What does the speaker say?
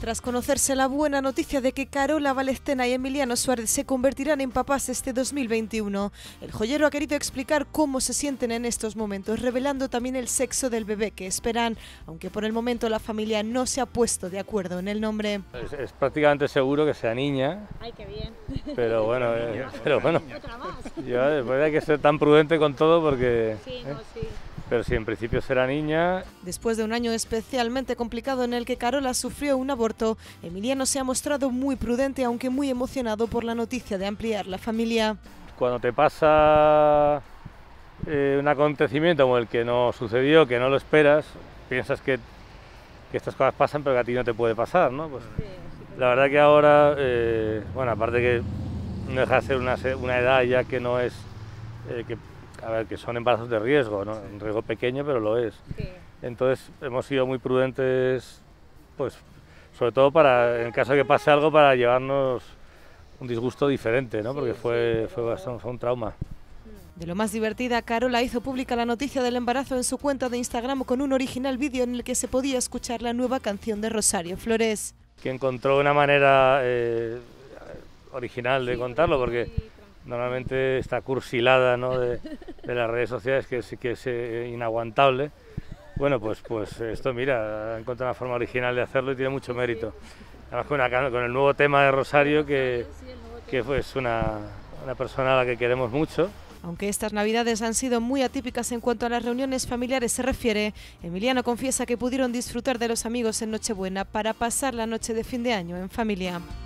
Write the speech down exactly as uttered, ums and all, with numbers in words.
Tras conocerse la buena noticia de que Carola Valestena y Emiliano Suárez se convertirán en papás este dos mil veintiuno, el joyero ha querido explicar cómo se sienten en estos momentos, revelando también el sexo del bebé que esperan, aunque por el momento la familia no se ha puesto de acuerdo en el nombre. Es, es prácticamente seguro que sea niña. Ay, qué bien. Pero bueno, eh, pero bueno, Otra más. yo después hay que ser tan prudente con todo porque... Sí, ¿eh? no, sí. Pero sí, en principio será niña. Después de un año especialmente complicado en el que Carola sufrió un aborto, Emiliano se ha mostrado muy prudente, aunque muy emocionado por la noticia de ampliar la familia. Cuando te pasa eh, un acontecimiento como el que no sucedió, que no lo esperas, piensas que, que estas cosas pasan, pero que a ti no te puede pasar, ¿no? Pues, Sí, sí, la verdad que ahora, eh, bueno, aparte que no deja de ser una, una edad ya que no es... Eh, que, a ver, que son embarazos de riesgo, ¿no? Un riesgo pequeño, pero lo es. sí. Entonces hemos sido muy prudentes, pues sobre todo para, en caso de que pase algo, para llevarnos un disgusto diferente, ¿no? Porque fue, fue, bastante, fue un trauma. De lo más divertida, Carola hizo pública la noticia del embarazo en su cuenta de Instagram con un original vídeo en el que se podía escuchar la nueva canción de Rosario Flores. Que encontró una manera eh, original de contarlo, porque normalmente esta cursilada, ¿no? de, de las redes sociales que es, que es eh, inaguantable. Bueno, pues, pues esto, mira, ha encontrado una forma original de hacerlo y tiene mucho mérito. Además con, una, con el nuevo tema de Rosario, que, que es pues, una, una persona a la que queremos mucho. Aunque estas navidades han sido muy atípicas en cuanto a las reuniones familiares se refiere, Emiliano confiesa que pudieron disfrutar de los amigos en Nochebuena para pasar la noche de fin de año en familia.